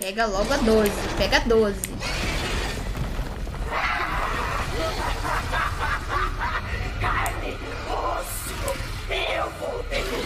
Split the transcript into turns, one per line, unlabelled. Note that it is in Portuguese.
Pega logo a 12. Pega a 12.
Carne, osso, eu vou ter que